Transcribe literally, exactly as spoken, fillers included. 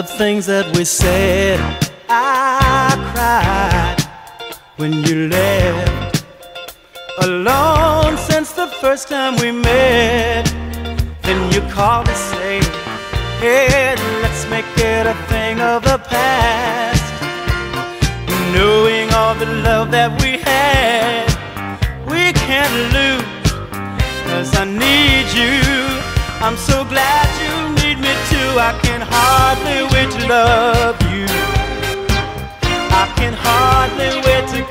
of things that we said. I cried when you left, alone since the first time we met. Then you called to say, hey, let's make it a thing of the past. Knowing all the love that we had, we can't lose, 'cause I need you. I'm so glad you need me too. I can hardly wait to love you. I can hardly wait to